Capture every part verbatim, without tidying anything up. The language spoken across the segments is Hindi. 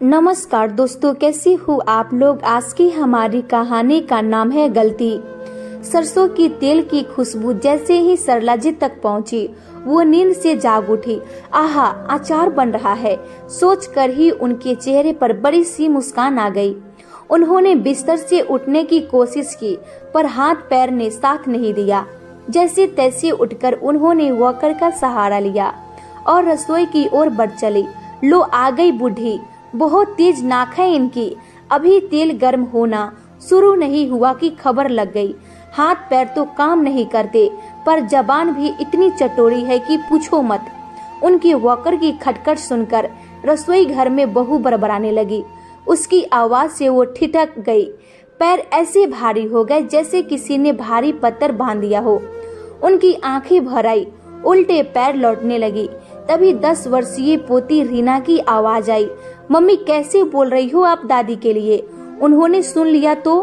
नमस्कार दोस्तों, कैसी हो आप लोग। आज की हमारी कहानी का नाम है गलती। सरसों की तेल की खुशबू जैसे ही सरला जी तक पहुंची, वो नींद से जाग उठी। आहा, अचार बन रहा है, सोचकर ही उनके चेहरे पर बड़ी सी मुस्कान आ गई। उन्होंने बिस्तर से उठने की कोशिश की, पर हाथ पैर ने साथ नहीं दिया। जैसे तैसे उठकर उन्होंने वॉकर का सहारा लिया और रसोई की ओर बढ़ चली। लो आ गई बूढ़ी, बहुत तेज नाक है इनकी। अभी तेल गर्म होना शुरू नहीं हुआ कि खबर लग गई। हाथ पैर तो काम नहीं करते, पर जबान भी इतनी चटोरी है कि पूछो मत। उनके वॉकर की खटखट सुनकर रसोई घर में बहू बड़बड़ाने लगी। उसकी आवाज से वो ठिठक गई। पैर ऐसे भारी हो गए जैसे किसी ने भारी पत्थर बांध दिया हो। उनकी आंखें भर आई, उल्टे पैर लौटने लगी। तभी दस वर्षीय पोती रीना की आवाज आई, मम्मी कैसे बोल रही हो आप दादी के लिए। उन्होंने सुन लिया तो?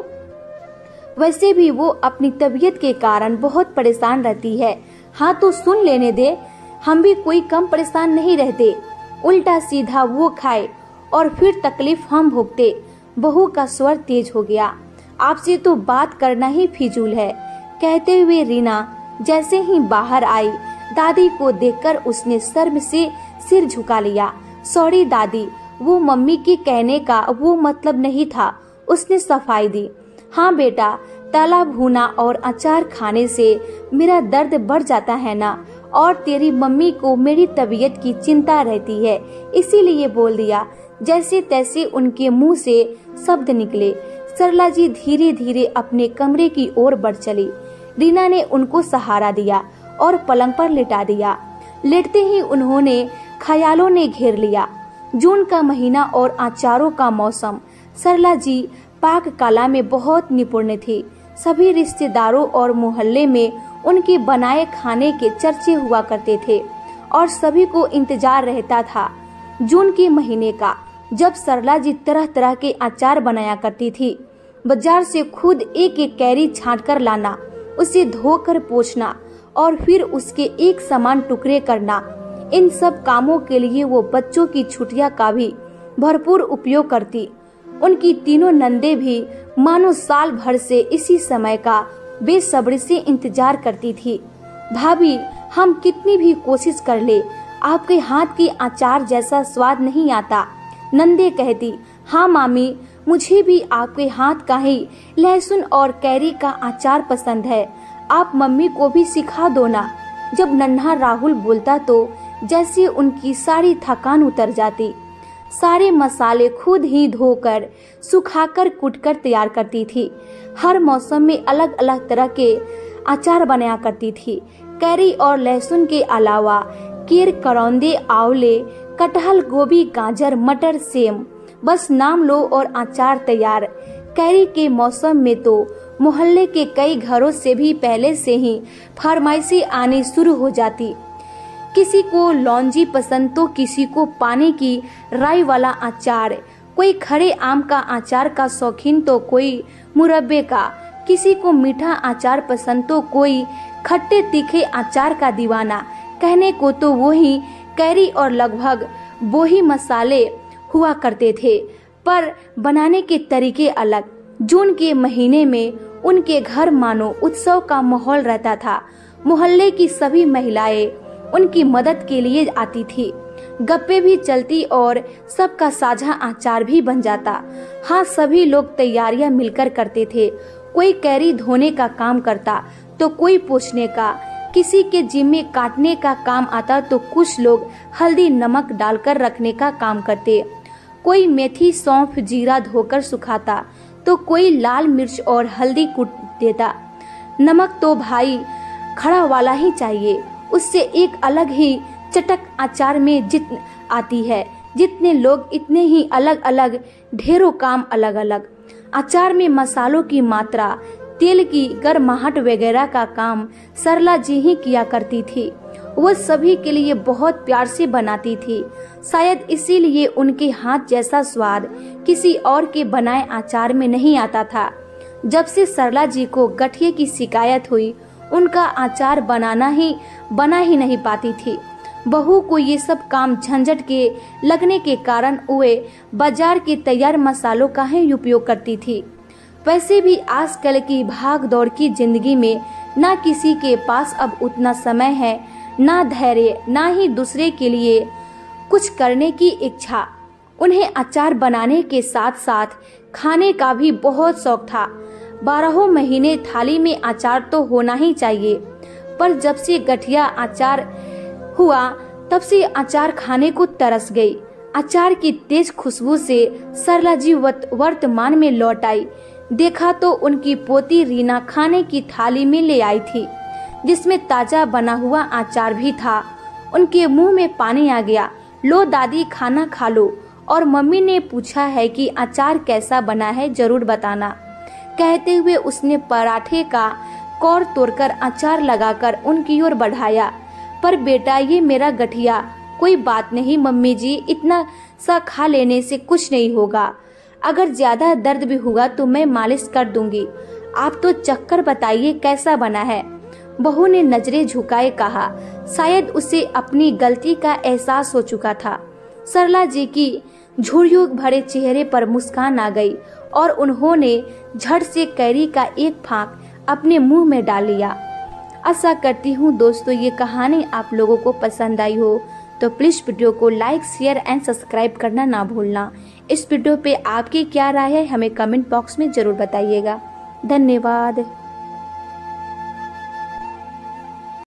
वैसे भी वो अपनी तबीयत के कारण बहुत परेशान रहती है। हाँ तो सुन लेने दे, हम भी कोई कम परेशान नहीं रहते। उल्टा सीधा वो खाए और फिर तकलीफ हम भोगते। बहू का स्वर तेज हो गया। आपसे तो बात करना ही फिजूल है। कहते हुए रीना जैसे ही बाहर आई, दादी को देखकर उसने शर्म से सिर झुका लिया। सॉरी दादी, वो मम्मी के कहने का वो मतलब नहीं था, उसने सफाई दी। हाँ बेटा, तला भुना और अचार खाने से मेरा दर्द बढ़ जाता है ना, और तेरी मम्मी को मेरी तबीयत की चिंता रहती है, इसीलिए बोल दिया। जैसे तैसे उनके मुंह से शब्द निकले। सरला जी धीरे धीरे अपने कमरे की ओर बढ़ चली। रीना ने उनको सहारा दिया और पलंग पर लिटा दिया। लेटते ही उन्होंने ख्यालों ने घेर लिया। जून का महीना और अचारों का मौसम। सरला जी पाक कला में बहुत निपुण थी। सभी रिश्तेदारों और मोहल्ले में उनके बनाए खाने के चर्चे हुआ करते थे और सभी को इंतजार रहता था जून के महीने का, जब सरला जी तरह तरह के अचार बनाया करती थी। बाजार से खुद एक एक कैरी छांट कर लाना, उसे धोकर पोंछना और फिर उसके एक समान टुकड़े करना। इन सब कामों के लिए वो बच्चों की छुट्टियां का भी भरपूर उपयोग करती। उनकी तीनों नंदे भी मानो साल भर से इसी समय का बेसब्री से इंतजार करती थी। भाभी, हम कितनी भी कोशिश कर ले, आपके हाथ की अचार जैसा स्वाद नहीं आता। नंदे कहती, हाँ मामी, मुझे भी आपके हाथ का ही लहसुन और कैरी का अचार पसंद है। आप मम्मी को भी सिखा दो ना। जब नन्हा राहुल बोलता तो जैसे उनकी सारी थकान उतर जाती। सारे मसाले खुद ही धोकर सुखाकर कूटकर तैयार करती थी। हर मौसम में अलग अलग तरह के अचार बनाया करती थी। कैरी और लहसुन के अलावा केर, करौंदे, आंवले, कटहल, गोभी, गाजर, मटर, सेम, बस नाम लो और अचार तैयार। कैरी के मौसम में तो मोहल्ले के कई घरों से भी पहले से ही फरमाइशी आनी शुरू हो जाती। किसी को लौंजी पसंद तो किसी को पानी की राई वाला अचार, कोई खड़े आम का अचार का शौकीन तो कोई मुरब्बे का, किसी को मीठा अचार पसंद तो कोई खट्टे तीखे अचार का दीवाना। कहने को तो वो ही कैरी और लगभग वो ही मसाले हुआ करते थे, पर बनाने के तरीके अलग। जून के महीने में उनके घर मानो उत्सव का माहौल रहता था। मोहल्ले की सभी महिलाएं उनकी मदद के लिए आती थी। गप्पे भी चलती और सबका साझा अचार भी बन जाता। हाँ, सभी लोग तैयारियां मिलकर करते थे। कोई कैरी धोने का काम करता तो कोई पोंछने का, किसी के जिम्मे काटने का काम आता तो कुछ लोग हल्दी नमक डालकर रखने का काम करते। कोई मेथी, सौंफ, जीरा धोकर सुखाता तो कोई लाल मिर्च और हल्दी कूट देता। नमक तो भाई खड़ा वाला ही चाहिए, उससे एक अलग ही चटक अचार में जित आती है। जितने लोग इतने ही अलग अलग, ढेरों काम अलग अलग। अचार में मसालों की मात्रा, तेल की गर्माहट वगैरह का काम सरला जी ही किया करती थी। वो सभी के लिए बहुत प्यार से बनाती थी। शायद इसीलिए उनके हाथ जैसा स्वाद किसी और के बनाए अचार में नहीं आता था। जब से सरला जी को गठिए की शिकायत हुई, उनका अचार बनाना ही बना ही नहीं पाती थी। बहू को ये सब काम झंझट के लगने के कारण वे बाजार के तैयार मसालों का ही उपयोग करती थी। वैसे भी आजकल की भाग दौड़ की जिंदगी में ना किसी के पास अब उतना समय है, ना धैर्य, ना ही दूसरे के लिए कुछ करने की इच्छा। उन्हें अचार बनाने के साथ साथ खाने का भी बहुत शौक था। बारहों महीने थाली में अचार तो होना ही चाहिए, पर जब से गठिया अचार हुआ तब से अचार खाने को तरस गई। अचार की तेज खुशबू से सरला जी वर्तमान में लौट आई। देखा तो उनकी पोती रीना खाने की थाली में ले आई थी, जिसमें ताजा बना हुआ अचार भी था। उनके मुंह में पानी आ गया। लो दादी, खाना खा लो। और मम्मी ने पूछा है कि अचार कैसा बना है, जरूर बताना। कहते हुए उसने पराठे का कौर तोड़कर अचार लगाकर उनकी ओर बढ़ाया। पर बेटा, ये मेरा गठिया। कोई बात नहीं मम्मी जी, इतना सा खा लेने से कुछ नहीं होगा। अगर ज्यादा दर्द भी हुआ तो मैं मालिश कर दूंगी। आप तो चक्कर बताइए कैसा बना है। बहू ने नजरें झुकाए कहा। शायद उसे अपनी गलती का एहसास हो चुका था। सरला जी की झुर्रियों भरे चेहरे पर मुस्कान आ गई और उन्होंने झट से कैरी का एक फांक अपने मुंह में डाल लिया। आशा करती हूँ दोस्तों ये कहानी आप लोगों को पसंद आई हो, तो प्लीज वीडियो को लाइक, शेयर एंड सब्सक्राइब करना ना भूलना। इस वीडियो पे आपकी क्या राय है हमें कमेंट बॉक्स में जरूर बताइएगा। धन्यवाद।